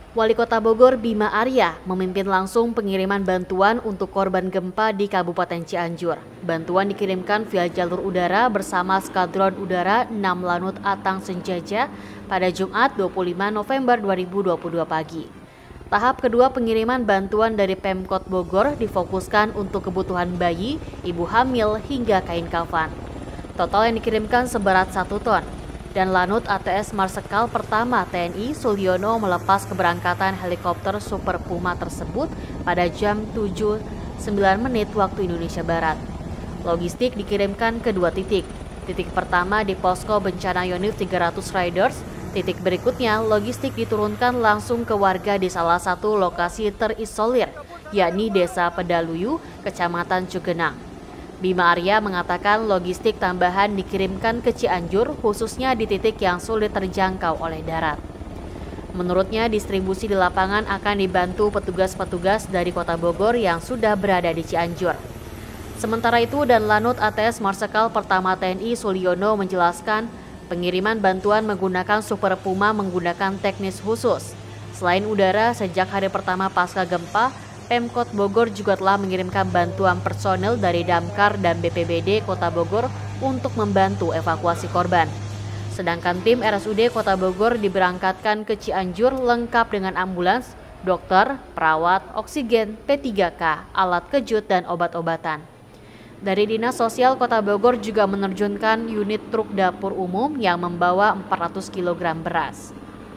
Wali Kota Bogor Bima Arya memimpin langsung pengiriman bantuan untuk korban gempa di Kabupaten Cianjur. Bantuan dikirimkan via jalur udara bersama Skadron Udara 6 Lanut Atang Senjaja pada Jumat 25 November 2022 pagi. Tahap kedua pengiriman bantuan dari Pemkot Bogor difokuskan untuk kebutuhan bayi, ibu hamil, hingga kain kafan. Total yang dikirimkan seberat 1 ton. Dan Lanut ATS Marsikal Pertama TNI Sulyono melepas keberangkatan helikopter Super Puma tersebut pada jam 7.09 waktu Indonesia Barat. Logistik dikirimkan ke 2 titik. Titik pertama di Posko Bencana Yonif 300 Riders. Titik berikutnya logistik diturunkan langsung ke warga di salah satu lokasi terisolir, yakni Desa Pedaluyu, Kecamatan Cugenang. Bima Arya mengatakan logistik tambahan dikirimkan ke Cianjur khususnya di titik yang sulit terjangkau oleh darat. Menurutnya distribusi di lapangan akan dibantu petugas-petugas dari Kota Bogor yang sudah berada di Cianjur. Sementara itu dan Lanut ATS Marsikal Pertama TNI Sulyono menjelaskan pengiriman bantuan menggunakan Super Puma menggunakan teknis khusus. Selain udara, sejak hari pertama pasca gempa, Pemkot Bogor juga telah mengirimkan bantuan personel dari Damkar dan BPBD Kota Bogor untuk membantu evakuasi korban. Sedangkan tim RSUD Kota Bogor diberangkatkan ke Cianjur lengkap dengan ambulans, dokter, perawat, oksigen, P3K, alat kejut, dan obat-obatan. Dari Dinas Sosial Kota Bogor juga menerjunkan unit truk dapur umum yang membawa 400 kg beras.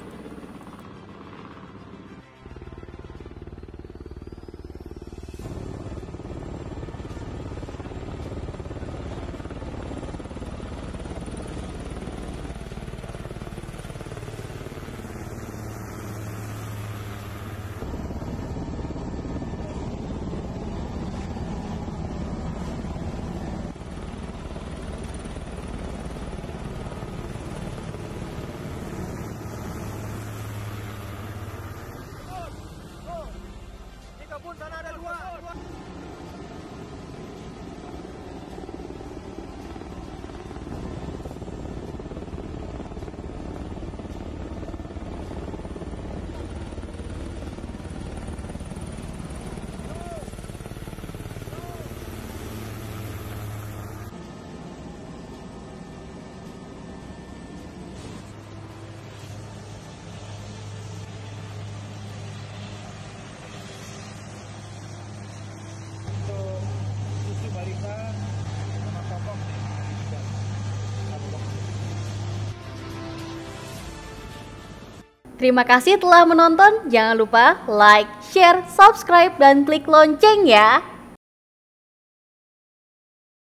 Sana ada dua. Terima kasih telah menonton. Jangan lupa like, share, subscribe, dan klik lonceng ya.